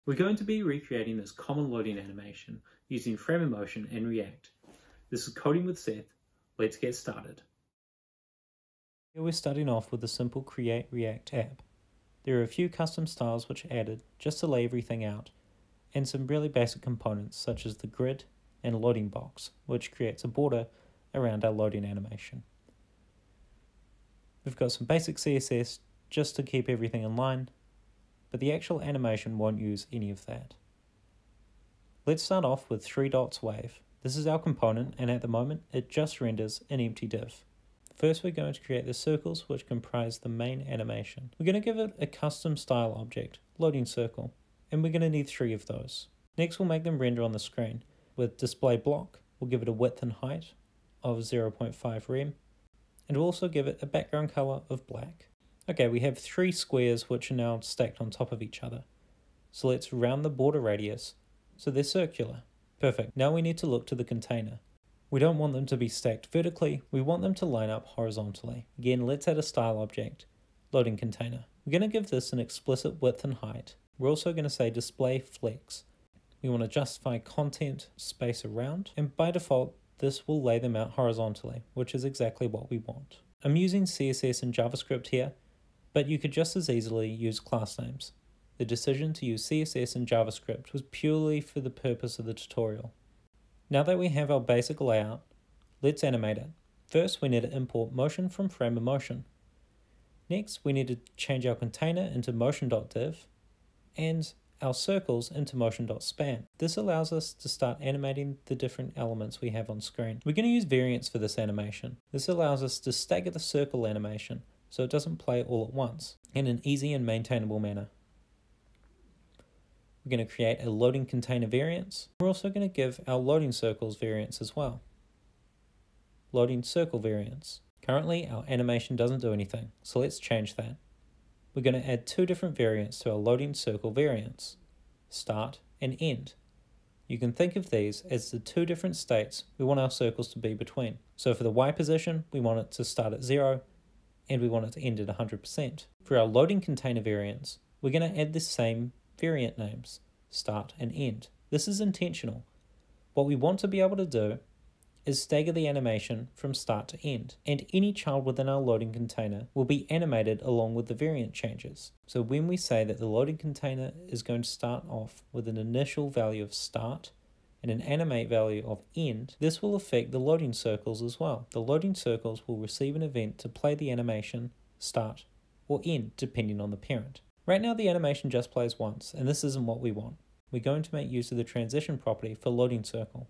We're going to be recreating this common loading animation using frame of motion and React. This is Coding with Seth. Let's get started. Here we're starting off with a simple Create React app. There are a few custom styles which are added just to lay everything out, and some really basic components such as the grid and loading box, which creates a border around our loading animation. We've got some basic CSS just to keep everything in line, but the actual animation won't use any of that. Let's start off with 3 dots wave. This is our component, and at the moment it just renders an empty div. First we're going to create the circles which comprise the main animation. We're going to give it a custom style object, loading circle, and we're going to need 3 of those. Next we'll make them render on the screen. With display block, we'll give it a width and height of 0.5 rem, and we'll also give it a background color of black. Okay, we have 3 squares which are now stacked on top of each other. So let's round the border radius so they're circular. Perfect. Now we need to look to the container. We don't want them to be stacked vertically, we want them to line up horizontally. Again, let's add a style object, loading container. We're going to give this an explicit width and height. We're also going to say display flex. We want to justify content space around, and by default this will lay them out horizontally, which is exactly what we want. I'm using CSS and JavaScript here, but you could just as easily use class names. The decision to use CSS and JavaScript was purely for the purpose of the tutorial. Now that we have our basic layout, let's animate it. First we need to import motion from frame of motion. Next we need to change our container into motion.div and our circles into motion.span. This allows us to start animating the different elements we have on screen. We're going to use variants for this animation. This allows us to stagger the circle animation so it doesn't play all at once in an easy and maintainable manner. We're going to create a loading container variance. We're also going to give our loading circles variance as well. Loading circle variance. Currently our animation doesn't do anything, so let's change that. We're going to add 2 different variants to our loading circle variance, start and end. You can think of these as the 2 different states we want our circles to be between. So for the Y position, we want it to start at 0, and we want it to end at 100%. For our loading container variants, we're going to add the same variant names, start and end. This is intentional. What we want to be able to do is stagger the animation from start to end, and any child within our loading container will be animated along with the variant changes. So when we say that the loading container is going to start off with an initial value of start and an animate value of end, this will affect the loading circles as well. The loading circles will receive an event to play the animation start or end depending on the parent. Right now the animation just plays once, and this isn't what we want. We're going to make use of the transition property for loading circle.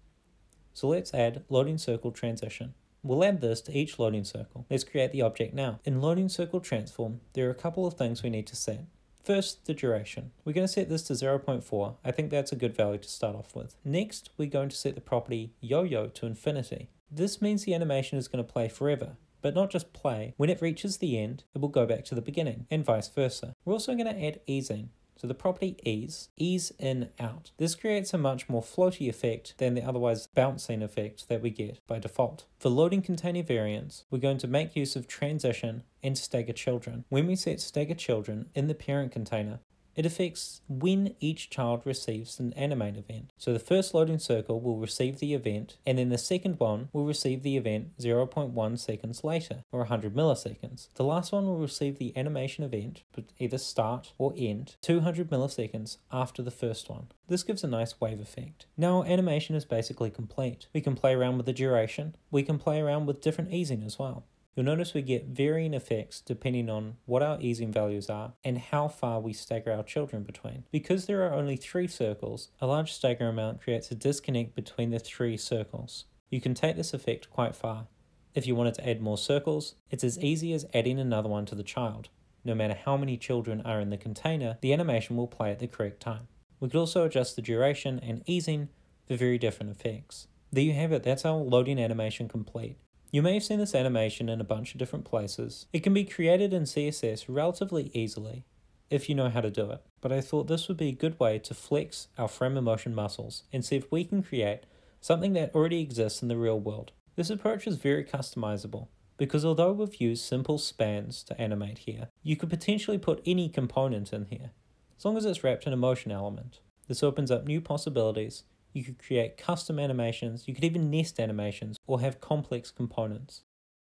So let's add loading circle transition. We'll add this to each loading circle. Let's create the object now. In loading circle transform, there are a couple of things we need to set. First, the duration. We're going to set this to 0.4. I think that's a good value to start off with. Next, we're going to set the property yo-yo to infinity. This means the animation is going to play forever, but not just play. When it reaches the end, it will go back to the beginning, and vice versa. We're also going to add easing. So the property ease in, out. This creates a much more floaty effect than the otherwise bouncing effect that we get by default. For loading container variants, we're going to make use of transition and staggerChildren. When we set staggerChildren in the parent container, it affects when each child receives an animate event. So the first loading circle will receive the event, and then the second one will receive the event 0.1 seconds later, or 100 milliseconds. The last one will receive the animation event, but either start or end, 200 milliseconds after the first one. This gives a nice wave effect. Now our animation is basically complete. We can play around with the duration. We can play around with different easing as well. You'll notice we get varying effects depending on what our easing values are and how far we stagger our children between. Because there are only 3 circles, a large stagger amount creates a disconnect between the 3 circles. You can take this effect quite far. If you wanted to add more circles, it's as easy as adding another one to the child. No matter how many children are in the container, the animation will play at the correct time. We could also adjust the duration and easing for very different effects. There you have it, that's our loading animation complete. You may have seen this animation in a bunch of different places. It can be created in CSS relatively easily if you know how to do it, but I thought this would be a good way to flex our frame of motion muscles and see if we can create something that already exists in the real world. This approach is very customizable because although we've used simple spans to animate here, you could potentially put any component in here. as long as it's wrapped in a motion element. This opens up new possibilities. You could create custom animations, you could even nest animations, or have complex components.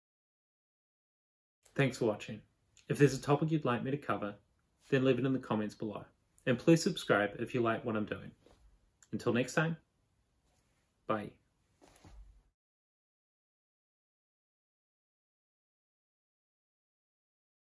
Thanks for watching. If there's a topic you'd like me to cover, then leave it in the comments below. And please subscribe if you like what I'm doing. Until next time, bye.